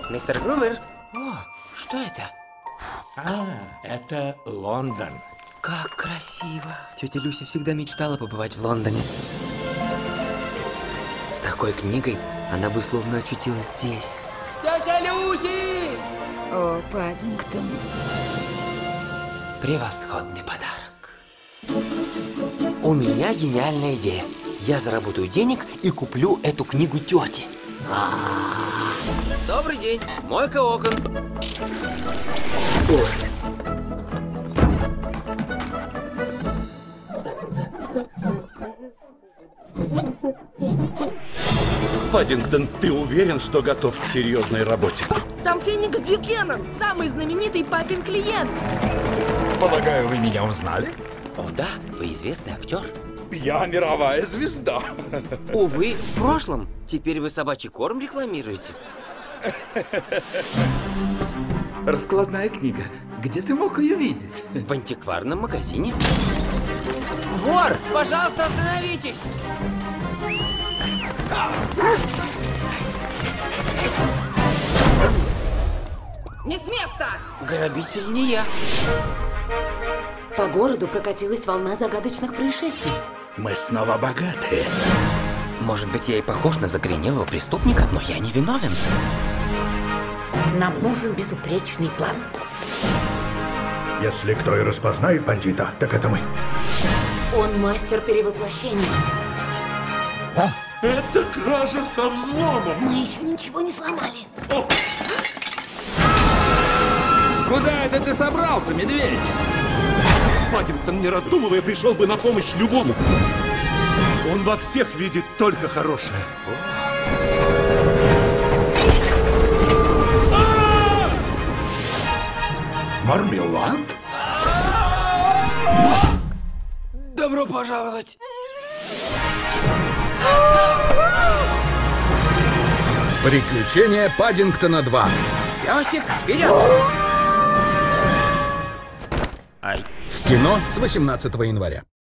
Мистер Грумер. О, что это? Это Лондон. Как красиво. Тетя Люся всегда мечтала побывать в Лондоне. С такой книгой она бы словно очутилась здесь. Тетя Люси! О, Паддингтон. Превосходный подарок. У меня гениальная идея. Я заработаю денег и куплю эту книгу тете. Добрый день. Мойка окон. Паддингтон, ты уверен, что готов к серьезной работе? Там Феникс Бьюкенен, самый знаменитый папин клиент. Полагаю, вы меня узнали? О да, вы известный актер. Я мировая звезда. Увы, в прошлом. Теперь вы собачий корм рекламируете. Раскладная книга. Где ты мог ее видеть? В антикварном магазине. Вор! Пожалуйста, остановитесь! Не с места! Грабитель не я. По городу прокатилась волна загадочных происшествий. Мы снова богатые. Может быть, я и похож на закоренелого преступника, но я не виновен. Нам нужен безупречный план. Если кто и распознает бандита, так это мы. Он мастер перевоплощения. Это кража со взломом. Мы еще ничего не сломали. Куда это ты собрался, медведь? Паддингтон, не раздумывая, пришел бы на помощь любому. Он во всех видит только хорошее. Мармелад? Добро пожаловать. Приключения Паддингтона 2. Песик, вперед! Ай. В кино с 18 января.